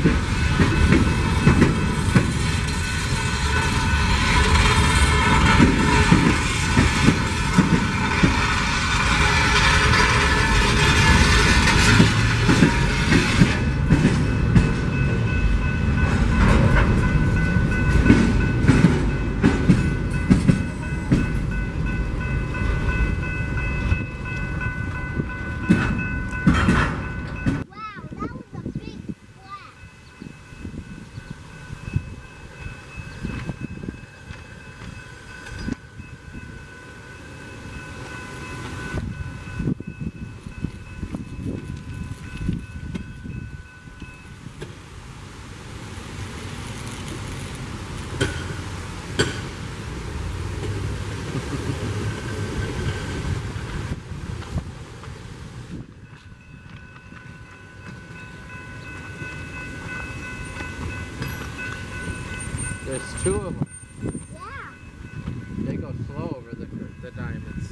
There's two of them. Yeah. They go slow over the diamonds.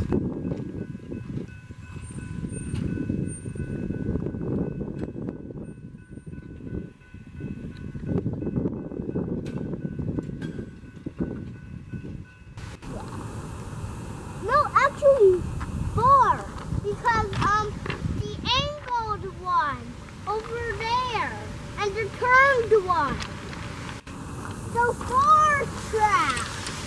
No, actually, four. Because the angled one over there and the turned one. So four traps.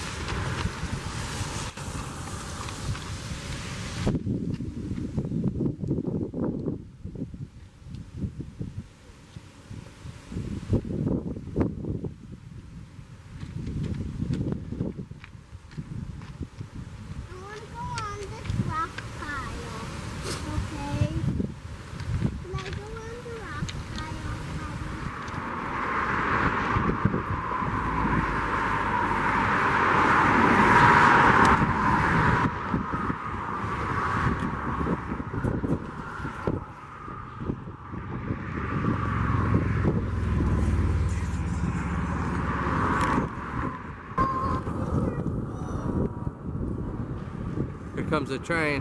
Here comes a train.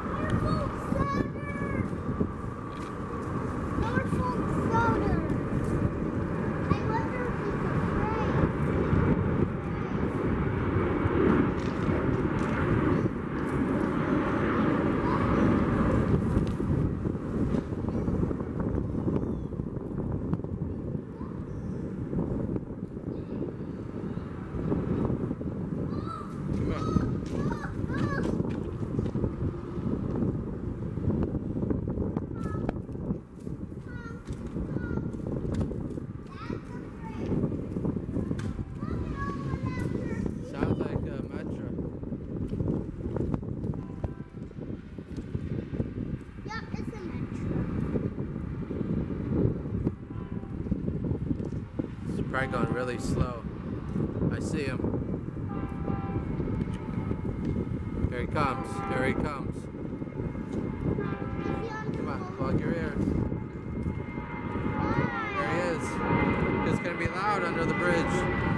Sounds like a metro. Yep, it's a metro. It's probably going really slow. I see him. Here he comes. Here he comes. Come on, plug your ears. There he is. It's going to be loud under the bridge.